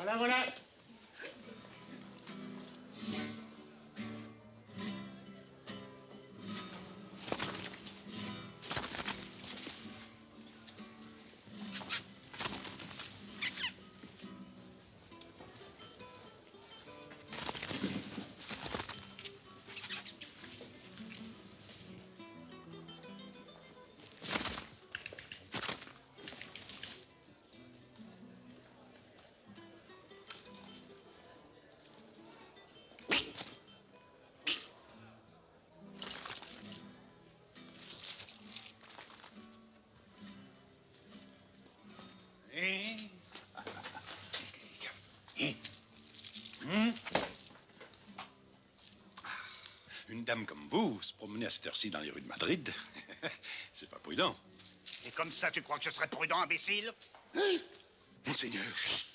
Voilà, voilà. Une dame comme vous se promener à cette heure-ci dans les rues de Madrid, c'est pas prudent. Et comme ça, tu crois que je serais prudent, imbécile? Monseigneur, chut.